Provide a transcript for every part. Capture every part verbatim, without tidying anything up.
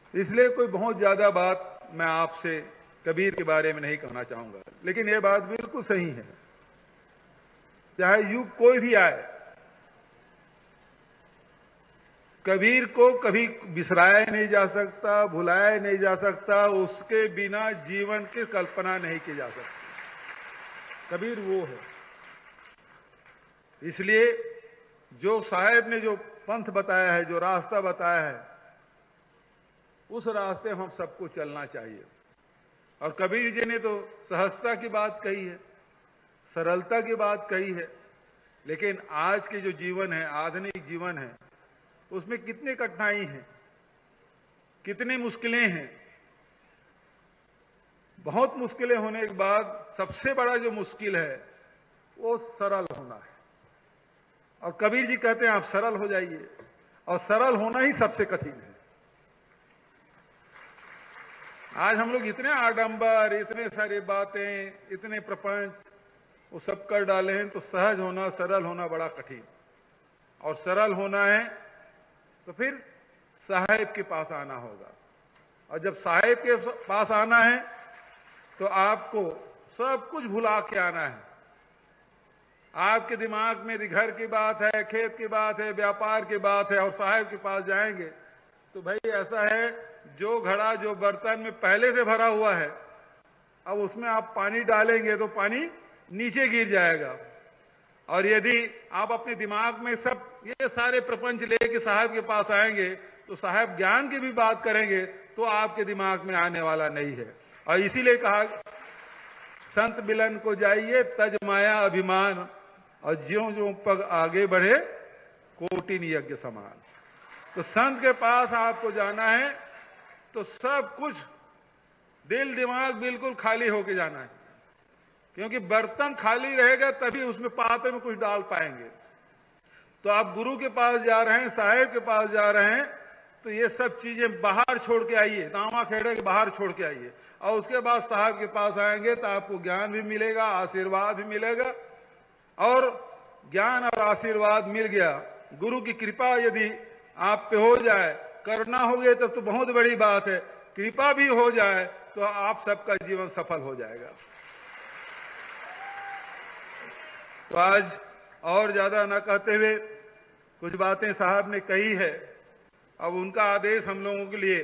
इसलिए कोई बहुत ज्यादा बात मैं आपसे कबीर के बारे में नहीं कहना चाहूंगा, लेकिन यह बात बिल्कुल सही है। चाहे युग कोई भी आए, कबीर को कभी बिसराया नहीं जा सकता, भुलाया नहीं जा सकता, उसके बिना जीवन की कल्पना नहीं की जा सकती। कबीर वो है। इसलिए जो साहेब ने जो पंथ बताया है, जो रास्ता बताया है, उस रास्ते हम सबको चलना चाहिए। और कबीर जी ने तो सहजता की बात कही है, सरलता की बात कही है, लेकिन आज के जो जीवन है, आधुनिक जीवन है, उसमें कितनी कठिनाई है, कितनी मुश्किलें हैं। बहुत मुश्किलें होने के बाद सबसे बड़ा जो मुश्किल है वो सरल होना है। और कबीर जी कहते हैं आप सरल हो जाइए, और सरल होना ही सबसे कठिन है। आज हम लोग इतने आडंबर, इतने सारी बातें, इतने प्रपंच वो सब कर डाले हैं, तो सहज होना, सरल होना बड़ा कठिन। और सरल होना है तो फिर साहेब के पास आना होगा, और जब साहेब के पास आना है तो आपको सब कुछ भुला के आना है। आपके दिमाग में घर की बात है, खेत की बात है, व्यापार की बात है, और साहेब के पास जाएंगे तो भाई ऐसा है, जो घड़ा जो बर्तन में पहले से भरा हुआ है, अब उसमें आप पानी डालेंगे तो पानी नीचे गिर जाएगा। और यदि आप अपने दिमाग में सब ये सारे प्रपंच लेके साहब के पास आएंगे तो साहब ज्ञान की भी बात करेंगे तो आपके दिमाग में आने वाला नहीं है। और इसीलिए कहा, संत मिलन को जाइए तज माया अभिमान, और ज्यों ज्यों पग आगे बढ़े कोटिन यज्ञ समान। तो संत के पास आपको जाना है तो सब कुछ दिल दिमाग बिल्कुल खाली होके जाना है, क्योंकि बर्तन खाली रहेगा तभी उसमें पात्र में कुछ डाल पाएंगे। तो आप गुरु के पास जा रहे हैं, साहेब के पास जा रहे हैं, तो ये सब चीजें बाहर छोड़ के आइए, दामा खेड़े के बाहर छोड़ के आइए, और उसके बाद साहब के पास आएंगे तो आपको ज्ञान भी मिलेगा, आशीर्वाद भी मिलेगा। और ज्ञान और आशीर्वाद मिल गया, गुरु की कृपा यदि आप पे हो जाए, करना हो गया तब तो बहुत बड़ी बात है, कृपा भी हो जाए तो आप सबका जीवन सफल हो जाएगा। तो आज और ज्यादा न कहते हुए कुछ बातें साहब ने कही है, अब उनका आदेश हम लोगों के लिए,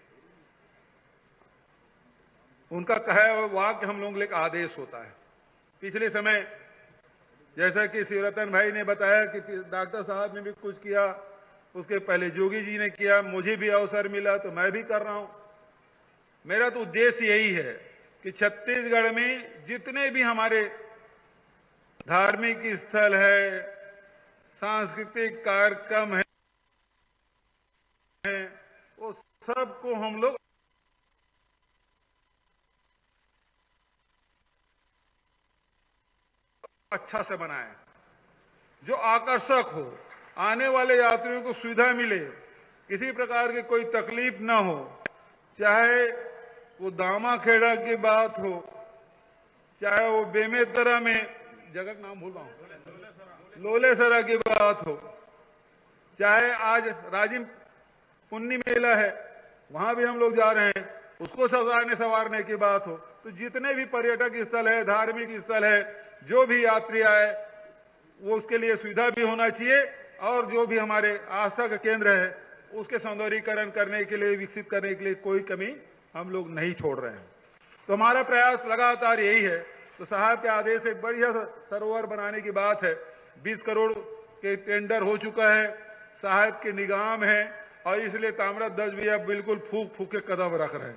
उनका कहा हुआ वाक्य हम लोगों के लिए एक आदेश होता है। पिछले समय जैसा कि शिवरतन भाई ने बताया कि डॉक्टर साहब ने भी कुछ किया, उसके पहले जोगी जी ने किया, मुझे भी अवसर मिला तो मैं भी कर रहा हूं। मेरा तो उद्देश्य यही है कि छत्तीसगढ़ में जितने भी हमारे धार्मिक स्थल है, सांस्कृतिक कार्यक्रम है, वो सबको हम लोग अच्छा से बनाएं, जो आकर्षक हो, आने वाले यात्रियों को सुविधा मिले, किसी प्रकार की कोई तकलीफ ना हो, चाहे वो दामा खेड़ा की बात हो, चाहे वो बेमेतरा में जगह नाम भूल रहा हूं, लोलेसरा की बात हो, चाहे आज राजिम पुन्नी मेला है वहां भी हम लोग जा रहे हैं, उसको सजाने संवारने की बात हो, तो जितने भी पर्यटक स्थल है, धार्मिक स्थल है, जो भी यात्री आए वो उसके लिए सुविधा भी होना चाहिए, और जो भी हमारे आस्था का केंद्र है उसके सौंदर्यीकरण करने के लिए, विकसित करने के लिए कोई कमी हम लोग नहीं छोड़ रहे हैं। तो हमारा प्रयास लगातार यही है। तो साहब के आदेश से बढ़िया सरोवर बनाने की बात है, बीस करोड़ के टेंडर हो चुका है, साहब के निगाम है, और इसलिए ताम्रध्वज भैया बिल्कुल फूक फूक के कदम रख रहे हैं।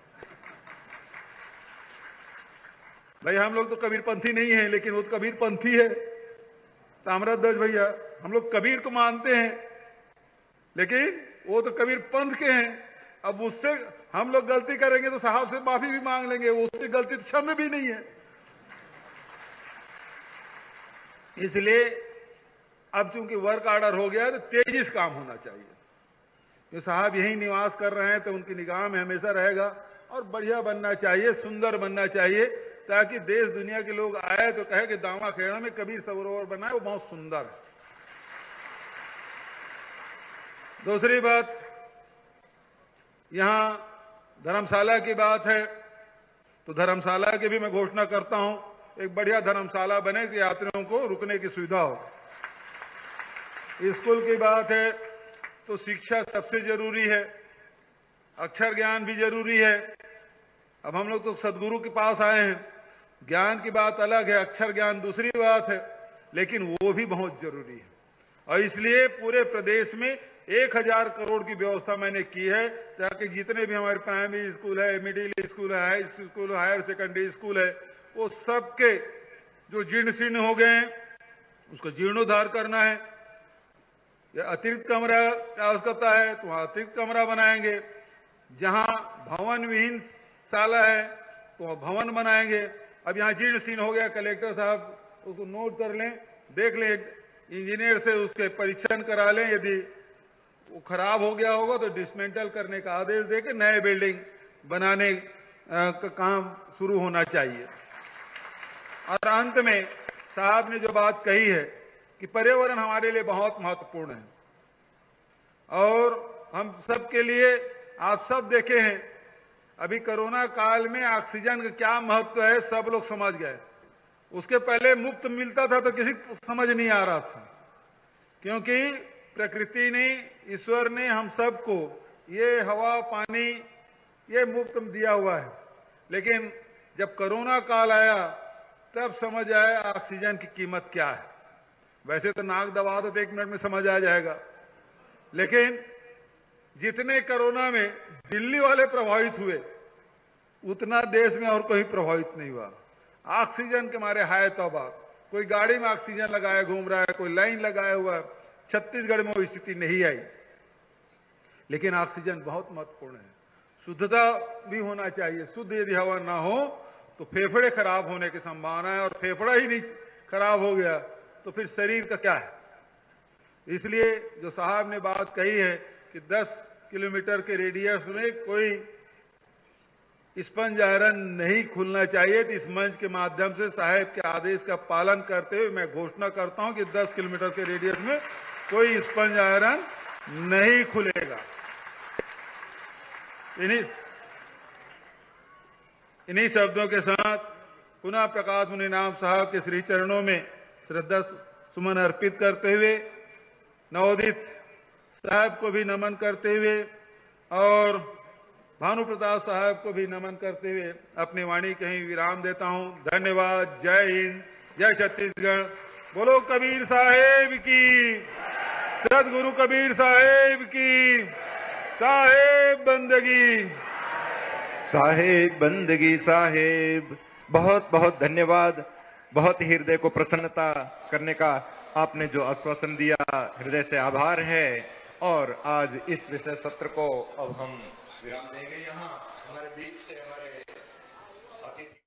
भाई हम लोग तो कबीरपंथी नहीं है, लेकिन वो तो कबीरपंथी है ताम्रध्वज भैया। हम लोग कबीर को मानते हैं, लेकिन वो तो कबीर पंथ के हैं। अब उससे हम लोग गलती करेंगे तो साहब से माफी भी मांग लेंगे, उससे गलती तो क्षम्य भी नहीं है। इसलिए अब चूंकि वर्क ऑर्डर हो गया तो तेजी से काम होना चाहिए। जो साहब यही निवास कर रहे हैं तो उनकी निगाह में हमेशा रहेगा, और बढ़िया बनना चाहिए, सुंदर बनना चाहिए, ताकि देश दुनिया के लोग आए तो कहे कि दामा खेड़ा में कबीर सरोवर बना है, वो बहुत सुंदर है। दूसरी बात यहां धर्मशाला की बात है तो धर्मशाला की भी मैं घोषणा करता हूं, एक बढ़िया धर्मशाला बने कि यात्रियों को रुकने की सुविधा हो। स्कूल की बात है तो शिक्षा सबसे जरूरी है, अक्षर ज्ञान भी जरूरी है। अब हम लोग तो सदगुरु के पास आए हैं, ज्ञान की बात अलग है, अक्षर ज्ञान दूसरी बात है, लेकिन वो भी बहुत जरूरी है। और इसलिए पूरे प्रदेश में एक हजार करोड़ की व्यवस्था मैंने की है ताकि जितने भी हमारे प्राइमरी स्कूल है, मिडिल स्कूल है, high school, higher secondary school है, वो सबके जो जीर्ण शीर्ण हो गए हैं उसको जीर्णोद्धार करना है। या अतिरिक्त कमरा की आवश्यकता है तो वहां अतिरिक्त कमरा बनाएंगे, जहां भवन विहीन शाला है तो वहां भवन बनाएंगे। अब यहाँ जीर्ण शीर्ण हो गया, कलेक्टर साहब उसको नोट कर लें, देख लें, इंजीनियर से उसके परीक्षण करा लें, यदि वो खराब हो गया होगा तो डिसमेंटल करने का आदेश देके नए बिल्डिंग बनाने का काम शुरू होना चाहिए। और अंत में साहब ने जो बात कही है कि पर्यावरण हमारे लिए बहुत महत्वपूर्ण है और हम सबके लिए, आप सब देखे हैं अभी कोरोना काल में ऑक्सीजन का क्या महत्व है सब लोग समझ गए। उसके पहले मुफ्त मिलता था तो किसी को समझ नहीं आ रहा था, क्योंकि प्रकृति ने, ईश्वर ने हम सबको ये हवा पानी ये मुफ्त दिया हुआ है। लेकिन जब कोरोना काल आया तब समझ आया ऑक्सीजन की कीमत क्या है। वैसे तो नाक दबा दो तो एक मिनट में समझ आ जाएगा, लेकिन जितने कोरोना में दिल्ली वाले प्रभावित हुए उतना देश में और कोई प्रभावित नहीं हुआ। ऑक्सीजन के मारे हाय तौबा, कोई गाड़ी में ऑक्सीजन लगाए घूम रहा है, कोई लाइन लगाया हुआ है। छत्तीसगढ़ में वो स्थिति नहीं आई, लेकिन ऑक्सीजन बहुत महत्वपूर्ण है। शुद्धता भी होना चाहिए, शुद्ध यदि हवा ना हो तो फेफड़े खराब होने की संभावना है, और फेफड़ा ही नहीं खराब हो गया तो फिर शरीर का क्या है। इसलिए जो साहब ने बात कही है कि दस किलोमीटर के रेडियस में कोई स्पंज आयरन नहीं खुलना चाहिए, तो इस मंच के माध्यम से साहब के आदेश का पालन करते हुए मैं घोषणा करता हूं कि दस किलोमीटर के रेडियस में कोई स्पंज आयरन नहीं खुलेगा। इन्हीं इन्हीं शब्दों के साथ पुनः प्रकाश मुनि नाम साहब के श्री चरणों में श्रद्धा सुमन अर्पित करते हुए, नवोदित साहब को भी नमन करते हुए और भानु प्रताप साहब को भी नमन करते हुए अपनी वाणी कहीं विराम देता हूं। धन्यवाद। जय हिंद, जय छत्तीसगढ़। बोलो कबीर साहेब की, सदगुरु कबीर साहेब की, साहेब बंदगी, साहेब बंदगी साहेब। बहुत बहुत धन्यवाद। बहुत ही हृदय को प्रसन्नता करने का आपने जो आश्वासन दिया, हृदय से आभार है। और आज इस विषय सत्र को अब हम विराम देंगे। यहाँ हमारे बीच से हमारे अतिथि